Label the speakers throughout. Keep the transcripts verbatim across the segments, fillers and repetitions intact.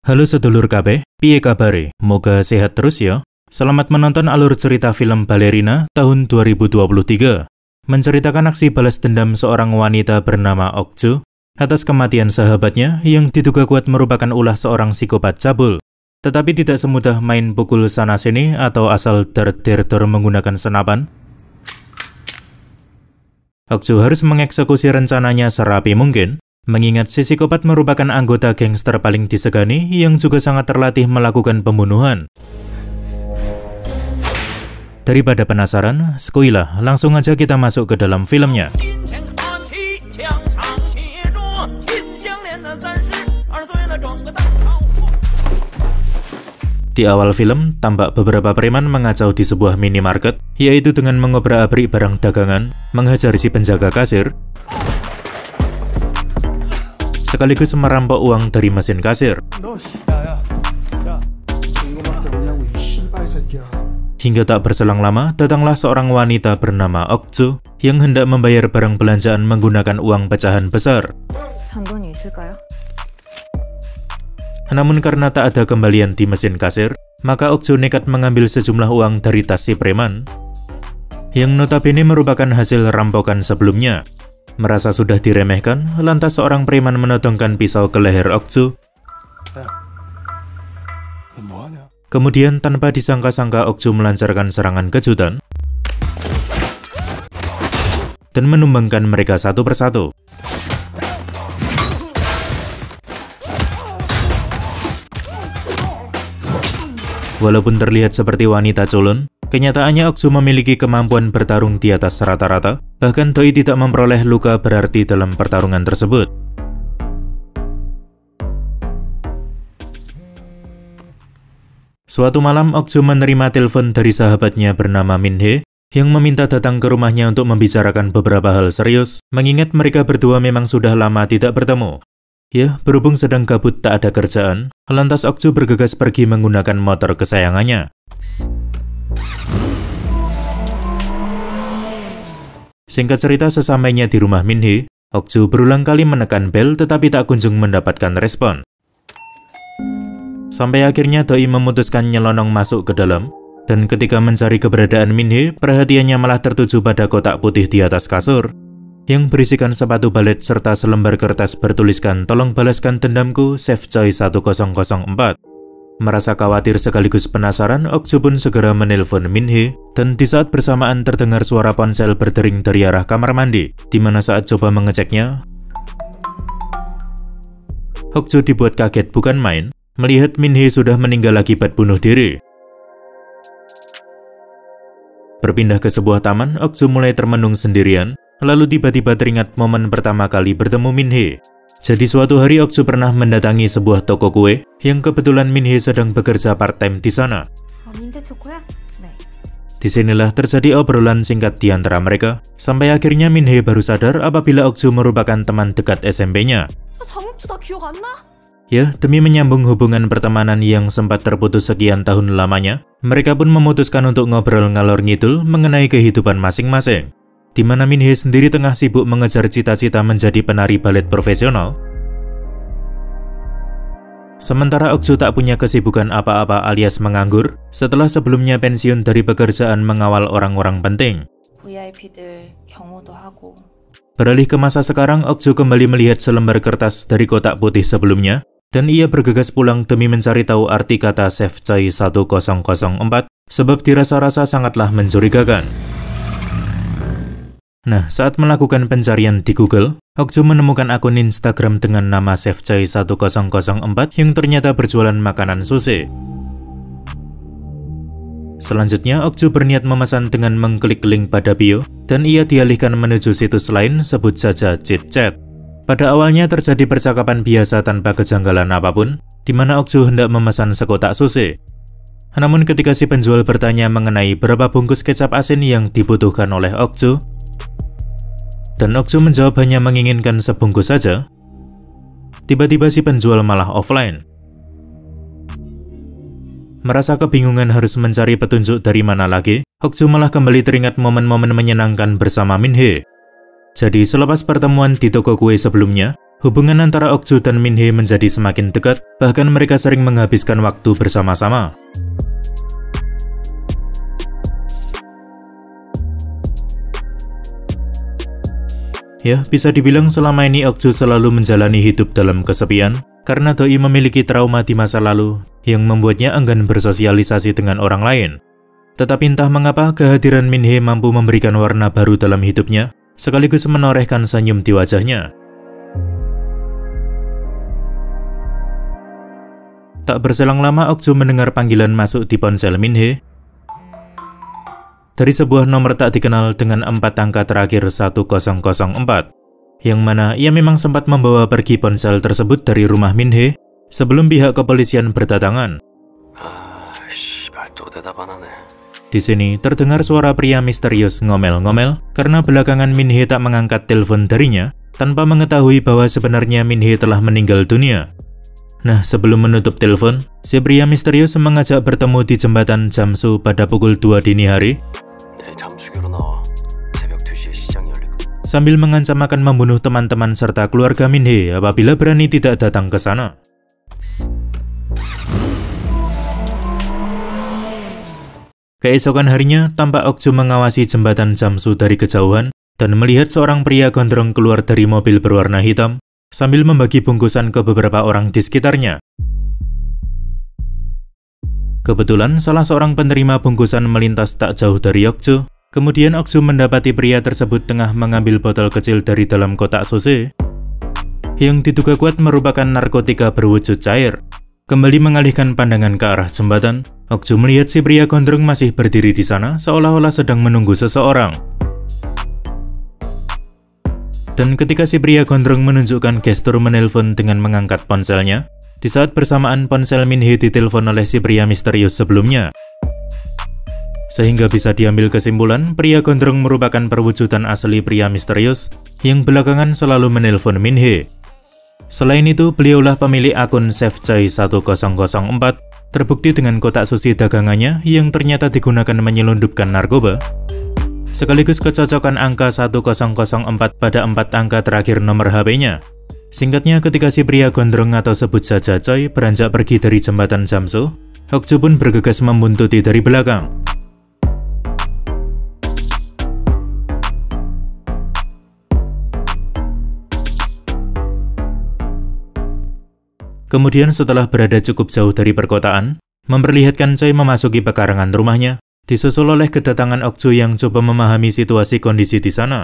Speaker 1: Halo sedulur kabeh, piye kabare? Moga sehat terus ya. Selamat menonton alur cerita film Ballerina tahun dua ribu dua puluh tiga. Menceritakan aksi balas dendam seorang wanita bernama Okju atas kematian sahabatnya yang diduga kuat merupakan ulah seorang psikopat cabul. Tetapi tidak semudah main pukul sana-sini atau asal dar-der-dor menggunakan senapan. Okju harus mengeksekusi rencananya serapi mungkin, mengingat si psikopat merupakan anggota gangster paling disegani yang juga sangat terlatih melakukan pembunuhan. Daripada penasaran, skuilah, langsung aja kita masuk ke dalam filmnya. Di awal film, tampak beberapa preman mengacau di sebuah minimarket, yaitu dengan mengobrak-abrik barang dagangan, menghajar si penjaga kasir, sekaligus merampok uang dari mesin kasir. Hingga tak berselang lama, datanglah seorang wanita bernama Okju yang hendak membayar barang belanjaan menggunakan uang pecahan besar. Namun karena tak ada kembalian di mesin kasir, maka Okju nekat mengambil sejumlah uang dari tas si preman, yang notabene merupakan hasil rampokan sebelumnya. Merasa sudah diremehkan, lantas seorang preman menodongkan pisau ke leher Okju. Kemudian tanpa disangka-sangka Okju melancarkan serangan kejutan dan menumbangkan mereka satu persatu. Walaupun terlihat seperti wanita culun, kenyataannya Okju memiliki kemampuan bertarung di atas rata-rata, bahkan doi tidak memperoleh luka berarti dalam pertarungan tersebut. Suatu malam, Okju menerima telepon dari sahabatnya bernama Min-hye, yang meminta datang ke rumahnya untuk membicarakan beberapa hal serius, mengingat mereka berdua memang sudah lama tidak bertemu. Ya, berhubung sedang gabut tak ada kerjaan, lantas Okju bergegas pergi menggunakan motor kesayangannya. Singkat cerita, sesampainya di rumah Min-hye, Okju berulang kali menekan bel tetapi tak kunjung mendapatkan respon. Sampai akhirnya doi memutuskan nyelonong masuk ke dalam, dan ketika mencari keberadaan Min-hye, perhatiannya malah tertuju pada kotak putih di atas kasur, yang berisikan sepatu balet serta selembar kertas bertuliskan "Tolong balaskan dendamku, Chef Choi seribu empat". Merasa khawatir sekaligus penasaran, Okju pun segera menelpon Min-hye, dan di saat bersamaan terdengar suara ponsel berdering dari arah kamar mandi, di mana saat coba mengeceknya, Okju dibuat kaget bukan main, melihat Min-hye sudah meninggal akibat bunuh diri. Berpindah ke sebuah taman, Okju mulai termenung sendirian, lalu tiba-tiba teringat momen pertama kali bertemu Min-hye. Jadi suatu hari Okju pernah mendatangi sebuah toko kue, yang kebetulan Min-hye sedang bekerja part-time di sana. Disinilah terjadi obrolan singkat di antara mereka, sampai akhirnya Min-hye baru sadar apabila Okju merupakan teman dekat S M P-nya. Ya, demi menyambung hubungan pertemanan yang sempat terputus sekian tahun lamanya, mereka pun memutuskan untuk ngobrol ngalor ngidul mengenai kehidupan masing-masing, di mana Min-hye sendiri tengah sibuk mengejar cita-cita menjadi penari balet profesional. Sementara Okju tak punya kesibukan apa-apa alias menganggur, setelah sebelumnya pensiun dari pekerjaan mengawal orang-orang penting. Beralih ke masa sekarang, Okju kembali melihat selembar kertas dari kotak putih sebelumnya, dan ia bergegas pulang demi mencari tahu arti kata Chef Choi seribu empat, sebab dirasa-rasa sangatlah mencurigakan. Nah, saat melakukan pencarian di Google, Okju menemukan akun Instagram dengan nama Chef Choi seribu empat yang ternyata berjualan makanan sushi. Selanjutnya, Okju berniat memesan dengan mengklik link pada bio, dan ia dialihkan menuju situs lain, sebut saja Chit-Chat. Pada awalnya terjadi percakapan biasa tanpa kejanggalan apapun, di mana Okju hendak memesan sekotak sushi. Namun ketika si penjual bertanya mengenai berapa bungkus kecap asin yang dibutuhkan oleh Okju, dan Okju menjawab hanya menginginkan sebungkus saja, tiba-tiba si penjual malah offline. Merasa kebingungan harus mencari petunjuk dari mana lagi, Okju malah kembali teringat momen-momen menyenangkan bersama Min-hye. Jadi selepas pertemuan di toko kue sebelumnya, Hubungan antara Ok-ju dan Min-hee menjadi semakin dekat, bahkan mereka sering menghabiskan waktu bersama-sama. Ya, bisa dibilang selama ini Ok-ju selalu menjalani hidup dalam kesepian, karena Doi memiliki trauma di masa lalu yang membuatnya enggan bersosialisasi dengan orang lain. Tetapi entah mengapa kehadiran Min-hee mampu memberikan warna baru dalam hidupnya, sekaligus menorehkan senyum di wajahnya. Tak berselang lama Ok-ju mendengar panggilan masuk di ponsel Min-hee dari sebuah nomor tak dikenal dengan empat angka terakhir satu nol nol empat, yang mana ia memang sempat membawa pergi ponsel tersebut dari rumah Min-hee sebelum pihak kepolisian berdatangan. Di sini terdengar suara pria misterius ngomel-ngomel karena belakangan Min-hee tak mengangkat telepon darinya tanpa mengetahui bahwa sebenarnya Min-hee telah meninggal dunia. Nah, sebelum menutup telepon, si pria misterius mengajak bertemu di jembatan Jamsu pada pukul dua dini hari, sambil mengancam akan membunuh teman-teman serta keluarga Min-hee apabila berani tidak datang ke sana. Keesokan harinya, tampak Ok-ju mengawasi jembatan Jamsu dari kejauhan dan melihat seorang pria gondrong keluar dari mobil berwarna hitam sambil membagi bungkusan ke beberapa orang di sekitarnya. Kebetulan salah seorang penerima bungkusan melintas tak jauh dari Ok-ju. Kemudian Ok-ju mendapati pria tersebut tengah mengambil botol kecil dari dalam kotak sose yang diduga kuat merupakan narkotika berwujud cair. Kembali mengalihkan pandangan ke arah jembatan, Ok-ju melihat si pria gondrong masih berdiri di sana seolah-olah sedang menunggu seseorang. Dan ketika si pria gondrong menunjukkan gestur menelpon dengan mengangkat ponselnya, di saat bersamaan ponsel Min-hee ditelepon oleh si pria misterius sebelumnya. Sehingga bisa diambil kesimpulan, pria gondrong merupakan perwujudan asli pria misterius yang belakangan selalu menelpon Min-hee. Selain itu, beliaulah pemilik akun Chefjoy satu nol nol empat, terbukti dengan kotak sushi dagangannya yang ternyata digunakan menyelundupkan narkoba, sekaligus kecocokan angka satu nol nol empat pada empat angka terakhir nomor H P-nya. Singkatnya, ketika si pria gondrong atau sebut saja Choi beranjak pergi dari jembatan Jamsu, Ok-ju pun bergegas membuntuti dari belakang. Kemudian setelah berada cukup jauh dari perkotaan, memperlihatkan Choi memasuki pekarangan rumahnya, disusul oleh kedatangan Ok-ju yang coba memahami situasi kondisi di sana.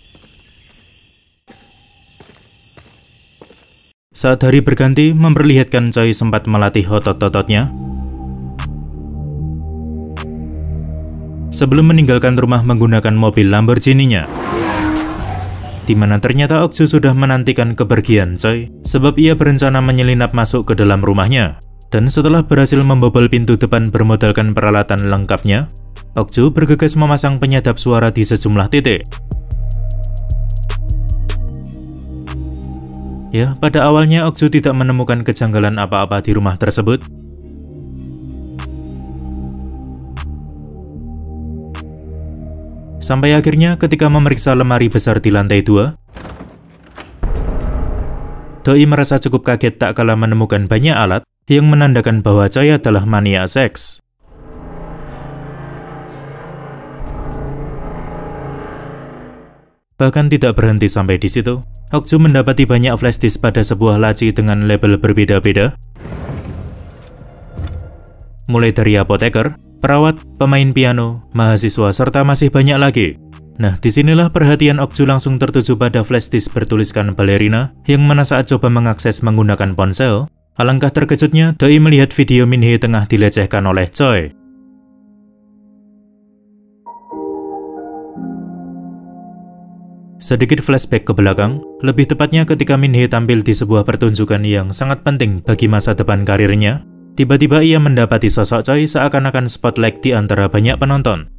Speaker 1: Saat hari berganti, memperlihatkan Choi sempat melatih otot-ototnya sebelum meninggalkan rumah menggunakan mobil Lamborghini-nya, di mana ternyata Ok-ju sudah menantikan kepergian Choi, sebab ia berencana menyelinap masuk ke dalam rumahnya. Dan setelah berhasil membobol pintu depan bermodalkan peralatan lengkapnya, Ok-ju bergegas memasang penyadap suara di sejumlah titik. Ya, pada awalnya Ok-ju tidak menemukan kejanggalan apa-apa di rumah tersebut. Sampai akhirnya ketika memeriksa lemari besar di lantai dua, Doi merasa cukup kaget tak kala menemukan banyak alat yang menandakan bahwa Choi adalah mania seks. Bahkan tidak berhenti sampai di situ, Ok-ju mendapati banyak flash disk pada sebuah laci dengan label berbeda-beda, mulai dari apoteker, perawat, pemain piano, mahasiswa, serta masih banyak lagi. Nah, disinilah perhatian Ok-ju langsung tertuju pada flash disk bertuliskan balerina, yang mana saat coba mengakses menggunakan ponsel, alangkah terkejutnya Doi melihat video Min-hee tengah dilecehkan oleh Choi. Sedikit flashback ke belakang, lebih tepatnya ketika Min-hee tampil di sebuah pertunjukan yang sangat penting bagi masa depan karirnya, tiba-tiba ia mendapati sosok Choi seakan-akan spotlight di antara banyak penonton.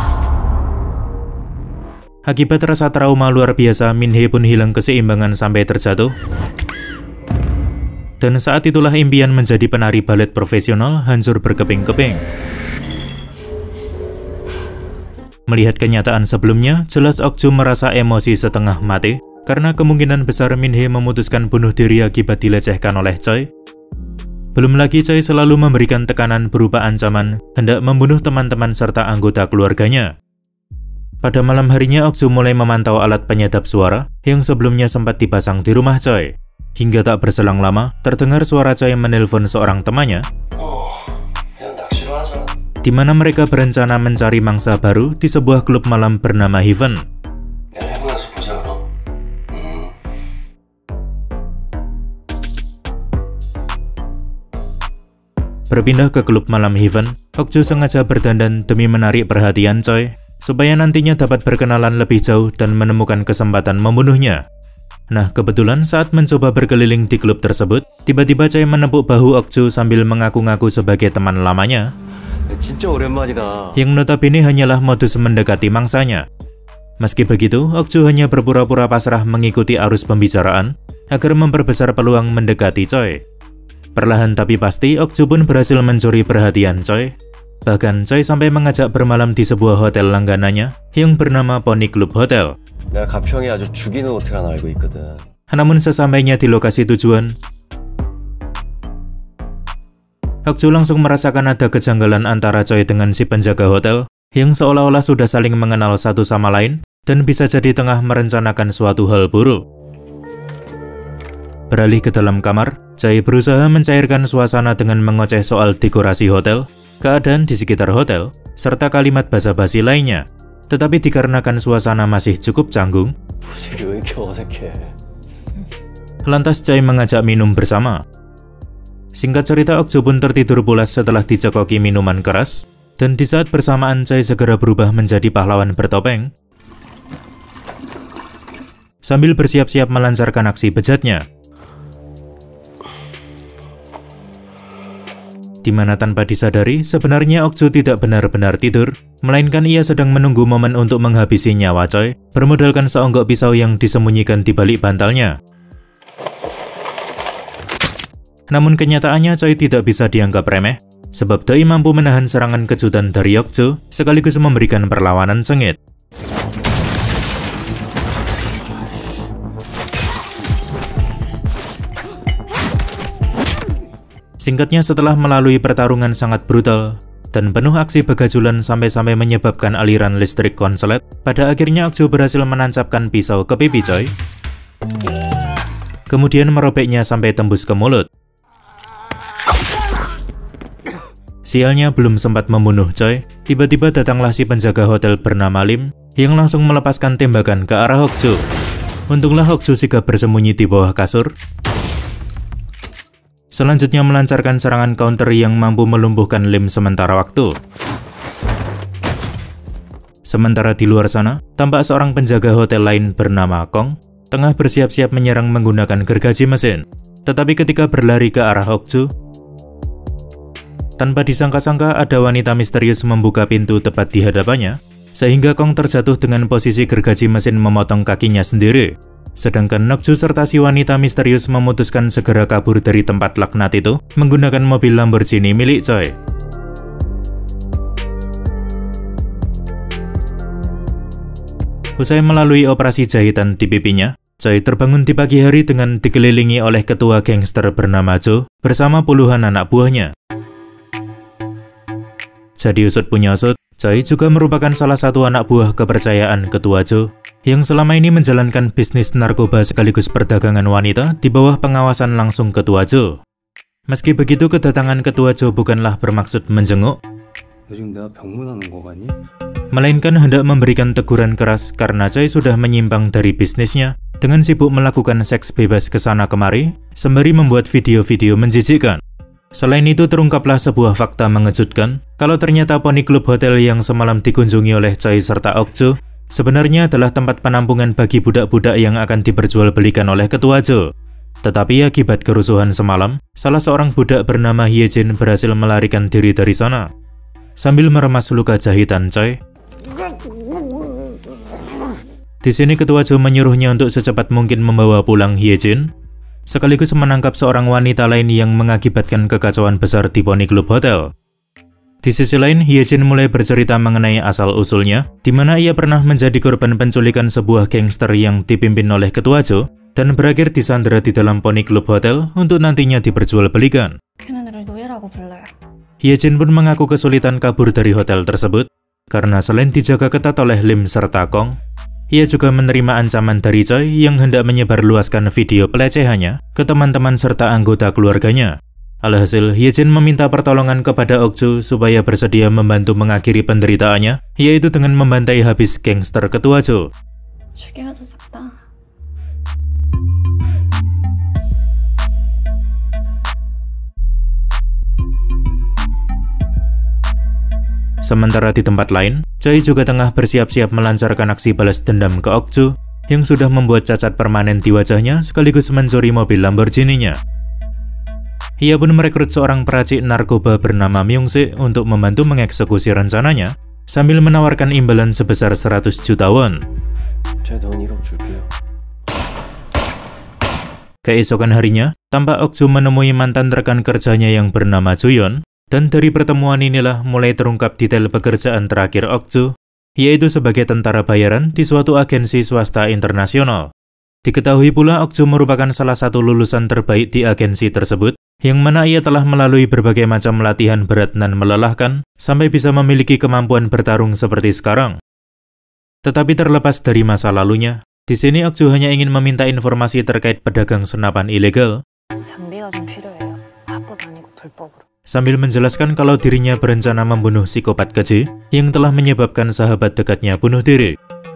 Speaker 1: Akibat rasa trauma luar biasa, Min-hee pun hilang keseimbangan sampai terjatuh. Dan saat itulah impian menjadi penari balet profesional hancur berkeping-keping. Melihat kenyataan sebelumnya, jelas Ok-ju merasa emosi setengah mati, karena kemungkinan besar Min Hee memutuskan bunuh diri akibat dilecehkan oleh Choi. Belum lagi Choi selalu memberikan tekanan berupa ancaman hendak membunuh teman-teman serta anggota keluarganya. Pada malam harinya, Ok-joo mulai memantau alat penyedap suara yang sebelumnya sempat dipasang di rumah Choi. Hingga tak berselang lama, terdengar suara Choi menelpon seorang temannya, di mana mereka berencana mencari mangsa baru di sebuah klub malam bernama Heaven. Berpindah ke klub malam Heaven, Ok-joo sengaja berdandan demi menarik perhatian Choi, supaya nantinya dapat berkenalan lebih jauh dan menemukan kesempatan membunuhnya. Nah, kebetulan saat mencoba berkeliling di klub tersebut, tiba-tiba Choi menepuk bahu Ok-joo sambil mengaku-ngaku sebagai teman lamanya, yang notabene hanyalah modus mendekati mangsanya. Meski begitu, Ok-joo hanya berpura-pura pasrah mengikuti arus pembicaraan agar memperbesar peluang mendekati Choi. Perlahan tapi pasti, Ok-joo pun berhasil mencuri perhatian Choi. Bahkan Choi sampai mengajak bermalam di sebuah hotel langganannya yang bernama Pony Club Hotel. Namun sesampainya di lokasi tujuan, Ok-joo langsung merasakan ada kejanggalan antara Choi dengan si penjaga hotel yang seolah-olah sudah saling mengenal satu sama lain dan bisa jadi tengah merencanakan suatu hal buruk. Beralih ke dalam kamar, Choi berusaha mencairkan suasana dengan mengoceh soal dekorasi hotel, keadaan di sekitar hotel, serta kalimat basa-basi lainnya. Tetapi dikarenakan suasana masih cukup canggung, lantas Choi mengajak minum bersama. Singkat cerita, Ok-joo pun tertidur pulas setelah dicekoki minuman keras, dan di saat bersamaan Choi segera berubah menjadi pahlawan bertopeng, sambil bersiap-siap melancarkan aksi bejatnya. Di mana tanpa disadari, sebenarnya Ok-joo tidak benar-benar tidur, melainkan ia sedang menunggu momen untuk menghabisi nyawa Choi, bermodalkan seonggok pisau yang disembunyikan di balik bantalnya. Namun kenyataannya Choi tidak bisa dianggap remeh, sebab doi mampu menahan serangan kejutan dari Ok-joo, sekaligus memberikan perlawanan sengit. Singkatnya, setelah melalui pertarungan sangat brutal dan penuh aksi begajulan sampai-sampai menyebabkan aliran listrik konslet, pada akhirnya Ok-joo berhasil menancapkan pisau ke pipi Choi, kemudian merobeknya sampai tembus ke mulut. Sialnya, belum sempat membunuh Choi, tiba-tiba datanglah si penjaga hotel bernama Lim yang langsung melepaskan tembakan ke arah Ok-joo. Untunglah Ok-joo sigap bersembunyi di bawah kasur, selanjutnya melancarkan serangan counter yang mampu melumpuhkan Lim sementara waktu. Sementara di luar sana, tampak seorang penjaga hotel lain bernama Kong tengah bersiap-siap menyerang menggunakan gergaji mesin. Tetapi ketika berlari ke arah Ok-joo, tanpa disangka-sangka ada wanita misterius membuka pintu tepat di hadapannya, sehingga Kong terjatuh dengan posisi gergaji mesin memotong kakinya sendiri. Sedangkan Ok-joo serta si wanita misterius memutuskan segera kabur dari tempat laknat itu menggunakan mobil Lamborghini milik Choi. Usai melalui operasi jahitan di pipinya, Choi terbangun di pagi hari dengan dikelilingi oleh ketua gangster bernama Jo bersama puluhan anak buahnya. Jadi usut punya usut, Choi juga merupakan salah satu anak buah kepercayaan ketua Jo yang selama ini menjalankan bisnis narkoba sekaligus perdagangan wanita di bawah pengawasan langsung ketua Jo. Meski begitu, kedatangan ketua Jo bukanlah bermaksud menjenguk, melainkan hendak memberikan teguran keras karena Choi sudah menyimpang dari bisnisnya dengan sibuk melakukan seks bebas kesana kemari sembari membuat video-video menjijikkan. Selain itu, terungkaplah sebuah fakta mengejutkan kalau ternyata Pony Club Hotel yang semalam dikunjungi oleh Choi serta Ok-joo sebenarnya adalah tempat penampungan bagi budak-budak yang akan diperjualbelikan oleh ketua Jo. Tetapi akibat kerusuhan semalam, salah seorang budak bernama Hyejin berhasil melarikan diri dari sana. Sambil meremas luka jahitan Choi, di sini ketua Jo menyuruhnya untuk secepat mungkin membawa pulang Hyejin, sekaligus menangkap seorang wanita lain yang mengakibatkan kekacauan besar di Pony Club Hotel. Di sisi lain, Hyejin mulai bercerita mengenai asal-usulnya, di mana ia pernah menjadi korban penculikan sebuah gangster yang dipimpin oleh Ketua Jo, dan berakhir disandera di dalam Pony Club Hotel untuk nantinya diperjualbelikan. Hyejin pun mengaku kesulitan kabur dari hotel tersebut, karena selain dijaga ketat oleh Lim serta Kong, ia juga menerima ancaman dari Choi yang hendak menyebarluaskan video pelecehannya ke teman-teman serta anggota keluarganya. Alhasil, Hyejin meminta pertolongan kepada Ok-ju supaya bersedia membantu mengakhiri penderitaannya, yaitu dengan membantai habis gangster Ketua Jo. Sementara di tempat lain, Choi juga tengah bersiap-siap melancarkan aksi balas dendam ke Ok-ju yang sudah membuat cacat permanen di wajahnya sekaligus mencuri mobil Lamborghini-nya. Ia pun merekrut seorang peracik narkoba bernama Myung-sik untuk membantu mengeksekusi rencananya, sambil menawarkan imbalan sebesar seratus juta won. Keesokan harinya, tampak Ok-ju menemui mantan rekan kerjanya yang bernama Juyeon, dan dari pertemuan inilah mulai terungkap detail pekerjaan terakhir Ok-ju, yaitu sebagai tentara bayaran di suatu agensi swasta internasional. Diketahui pula Ok-ju merupakan salah satu lulusan terbaik di agensi tersebut, yang mana ia telah melalui berbagai macam latihan berat dan melelahkan, sampai bisa memiliki kemampuan bertarung seperti sekarang. Tetapi terlepas dari masa lalunya, di sini Ok-ju hanya ingin meminta informasi terkait pedagang senapan ilegal, sambil menjelaskan kalau dirinya berencana membunuh psikopat keji yang telah menyebabkan sahabat dekatnya bunuh diri.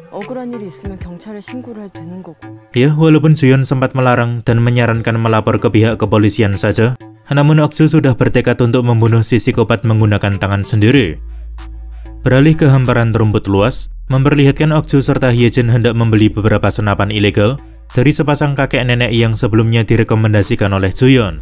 Speaker 1: Ya, walaupun Juyeon sempat melarang dan menyarankan melapor ke pihak kepolisian saja, namun Ok-ju sudah bertekad untuk membunuh si psikopat menggunakan tangan sendiri. Beralih ke hamparan rumput luas, memperlihatkan Ok-ju serta Hyejin hendak membeli beberapa senapan ilegal dari sepasang kakek nenek yang sebelumnya direkomendasikan oleh Juyeon.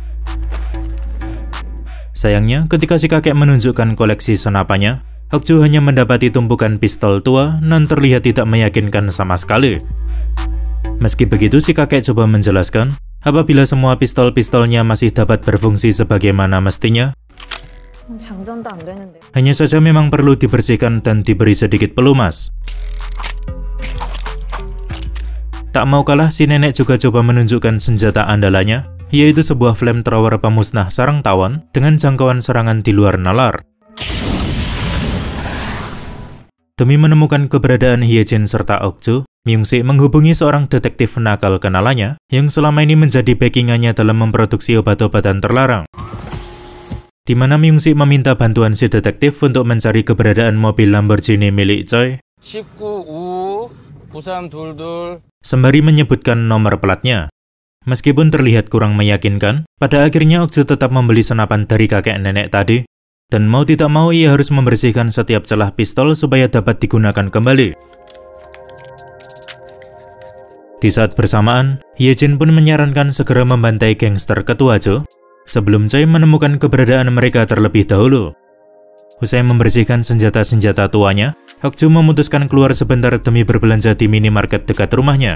Speaker 1: Sayangnya, ketika si kakek menunjukkan koleksi senapannya, Ok-ju hanya mendapati tumpukan pistol tua dan terlihat tidak meyakinkan sama sekali. Meski begitu, si kakek coba menjelaskan, apabila semua pistol-pistolnya masih dapat berfungsi sebagaimana mestinya, hanya saja memang perlu dibersihkan dan diberi sedikit pelumas. Tak mau kalah, si nenek juga coba menunjukkan senjata andalannya, yaitu sebuah flamethrower pemusnah sarang tawon dengan jangkauan serangan di luar nalar. Demi menemukan keberadaan Hyejin serta Ok-ju, Myung-sik menghubungi seorang detektif nakal kenalannya yang selama ini menjadi backingannya dalam memproduksi obat-obatan terlarang. Di mana Myung-sik meminta bantuan si detektif untuk mencari keberadaan mobil Lamborghini milik Choi, sembari menyebutkan nomor platnya. Meskipun terlihat kurang meyakinkan, pada akhirnya Ok-ju tetap membeli senapan dari kakek nenek tadi, dan mau tidak mau ia harus membersihkan setiap celah pistol supaya dapat digunakan kembali. Di saat bersamaan, Hyejin pun menyarankan segera membantai gangster Ketua Jo, sebelum Choi menemukan keberadaan mereka terlebih dahulu. Usai membersihkan senjata-senjata tuanya, Ok-ju memutuskan keluar sebentar demi berbelanja di minimarket dekat rumahnya.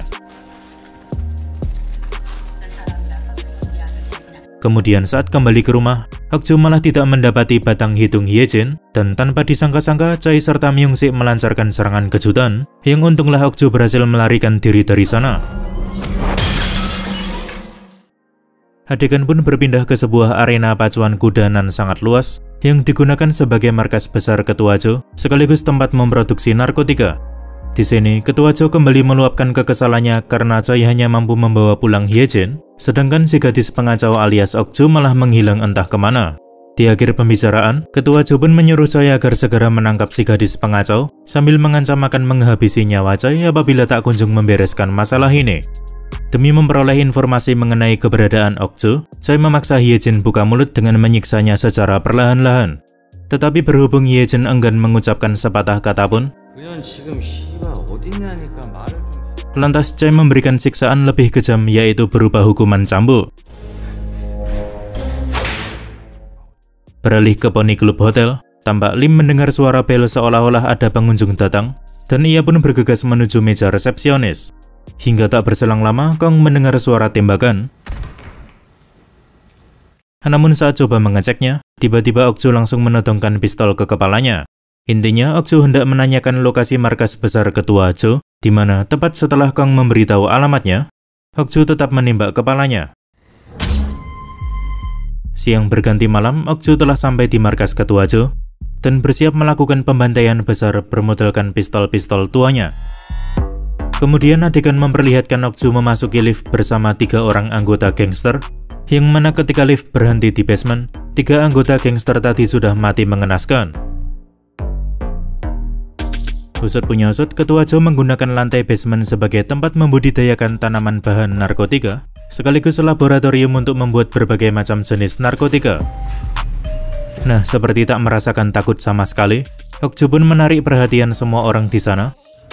Speaker 1: Kemudian saat kembali ke rumah, Ok-ju malah tidak mendapati batang hidung Hyejin, dan tanpa disangka-sangka Choi serta Myung-sik melancarkan serangan kejutan, yang untunglah Ok-ju berhasil melarikan diri dari sana. Adegan pun berpindah ke sebuah arena pacuan kuda nan sangat luas, yang digunakan sebagai markas besar Ketua Jo, sekaligus tempat memproduksi narkotika. Di sini, Ketua Jo kembali meluapkan kekesalannya karena Choi hanya mampu membawa pulang Hyejin, sedangkan si gadis pengacau alias Ok-ju malah menghilang entah kemana. Di akhir pembicaraan, Ketua Jo pun menyuruh Choi agar segera menangkap si gadis pengacau, sambil mengancam akan menghabisi nyawa Choi apabila tak kunjung membereskan masalah ini. Demi memperoleh informasi mengenai keberadaan Ok-ju, Choi memaksa Hyejin buka mulut dengan menyiksanya secara perlahan-lahan. Tetapi berhubung Hyejin enggan mengucapkan sepatah kata pun, lantas Choi memberikan siksaan lebih kejam, yaitu berupa hukuman cambuk. Beralih ke Pony Club Hotel, tampak Lim mendengar suara bel seolah-olah ada pengunjung datang, dan ia pun bergegas menuju meja resepsionis. Hingga tak berselang lama, Kong mendengar suara tembakan. Namun saat coba mengeceknya, tiba-tiba Okju langsung menodongkan pistol ke kepalanya. Intinya, Okju hendak menanyakan lokasi markas besar Ketua Cho, di mana tepat setelah Kang memberitahu alamatnya, Okju tetap menembak kepalanya. Siang berganti malam, Okju telah sampai di markas Ketua Cho dan bersiap melakukan pembantaian besar bermodalkan pistol-pistol tuanya. Kemudian adegan memperlihatkan Okju memasuki lift bersama tiga orang anggota gangster, yang mana ketika lift berhenti di basement, tiga anggota gangster tadi sudah mati mengenaskan. Usut punya usut, Ketua Cho menggunakan lantai basement sebagai tempat membudidayakan tanaman bahan narkotika, sekaligus laboratorium untuk membuat berbagai macam jenis narkotika. Nah, seperti tak merasakan takut sama sekali, Okju pun menarik perhatian semua orang di sana,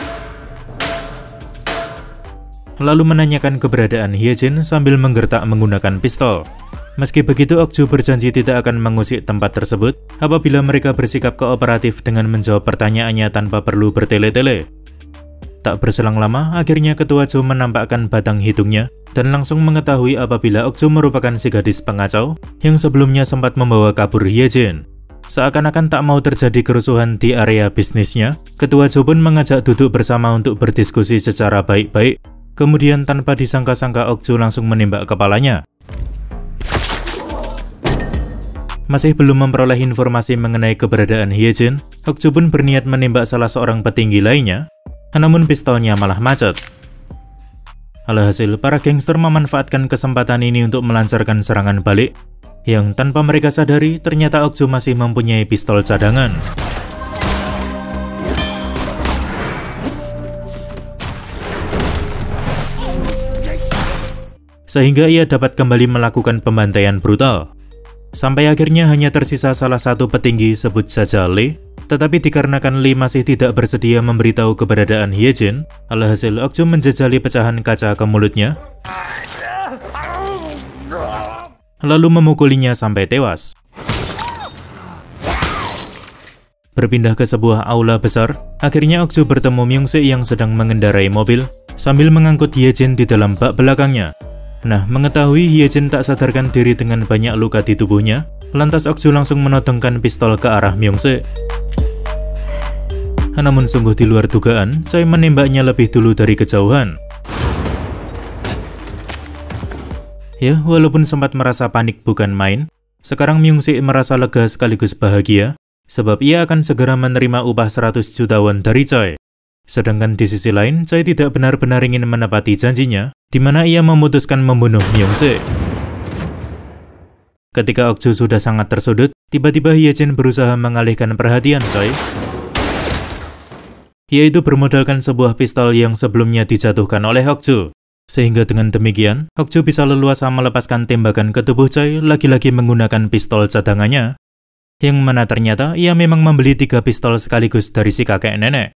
Speaker 1: lalu menanyakan keberadaan Hyejin sambil menggertak menggunakan pistol. Meski begitu, Okju berjanji tidak akan mengusik tempat tersebut apabila mereka bersikap kooperatif dengan menjawab pertanyaannya tanpa perlu bertele-tele. Tak berselang lama, akhirnya Ketua Cho menampakkan batang hidungnya dan langsung mengetahui apabila Okju merupakan si gadis pengacau yang sebelumnya sempat membawa kabur Hyejin. Seakan-akan tak mau terjadi kerusuhan di area bisnisnya, Ketua Cho pun mengajak duduk bersama untuk berdiskusi secara baik-baik. Kemudian tanpa disangka-sangka Okju langsung menembak kepalanya. Masih belum memperoleh informasi mengenai keberadaan Hyejin, Okju pun berniat menembak salah seorang petinggi lainnya, namun pistolnya malah macet. Alhasil, para gangster memanfaatkan kesempatan ini untuk melancarkan serangan balik, yang tanpa mereka sadari ternyata Okju masih mempunyai pistol cadangan. Sehingga ia dapat kembali melakukan pembantaian brutal. Sampai akhirnya hanya tersisa salah satu petinggi, sebut saja Lee, tetapi dikarenakan Lee masih tidak bersedia memberitahu keberadaan Hyejin, alhasil Okju menjejali pecahan kaca ke mulutnya, lalu memukulinya sampai tewas. Berpindah ke sebuah aula besar, akhirnya Okju bertemu Myung-se yang sedang mengendarai mobil, sambil mengangkut Hyejin di dalam bak belakangnya. Nah, mengetahui Hyejin tak sadarkan diri dengan banyak luka di tubuhnya, lantas Okju langsung menodongkan pistol ke arah Myung-se. Namun sungguh di luar dugaan, Choi menembaknya lebih dulu dari kejauhan. Ya, walaupun sempat merasa panik bukan main, sekarang Myung-se merasa lega sekaligus bahagia, sebab ia akan segera menerima upah seratus juta won dari Choi. Sedangkan di sisi lain, Choi tidak benar-benar ingin menepati janjinya, di mana ia memutuskan membunuh Myung-se. Ketika Okju sudah sangat tersudut, tiba-tiba Hyejin berusaha mengalihkan perhatian Choi, yaitu bermodalkan sebuah pistol yang sebelumnya dijatuhkan oleh Okju. Sehingga dengan demikian, Okju bisa leluasa melepaskan tembakan ke tubuh Choi lagi-lagi menggunakan pistol cadangannya, yang mana ternyata ia memang membeli tiga pistol sekaligus dari si kakek nenek.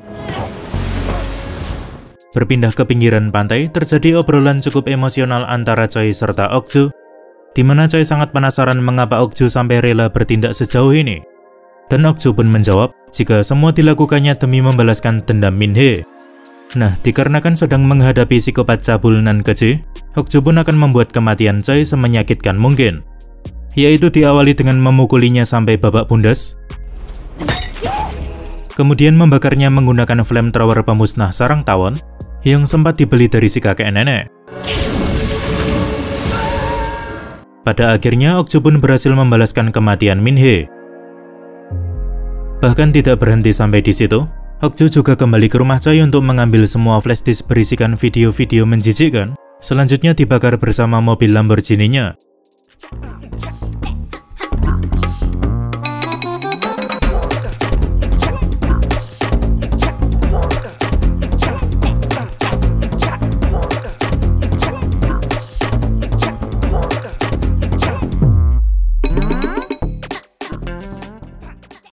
Speaker 1: Berpindah ke pinggiran pantai, terjadi obrolan cukup emosional antara Choi serta Okju, di mana Choi sangat penasaran mengapa Okju sampai rela bertindak sejauh ini. Dan Okju pun menjawab, jika semua dilakukannya demi membalaskan dendam Min-hee. Nah, dikarenakan sedang menghadapi psikopat cabul nan keji, Okju pun akan membuat kematian Choi semenyakitkan mungkin, yaitu diawali dengan memukulinya sampai babak bundas, kemudian membakarnya menggunakan flamethrower pemusnah sarang tawon yang sempat dibeli dari si kakek nenek. Pada akhirnya, Okju pun berhasil membalaskan kematian Min-hee. Bahkan tidak berhenti sampai di situ, Okju juga kembali ke rumah Choi untuk mengambil semua flash disk berisikan video-video menjijikkan, selanjutnya dibakar bersama mobil Lamborghini-nya.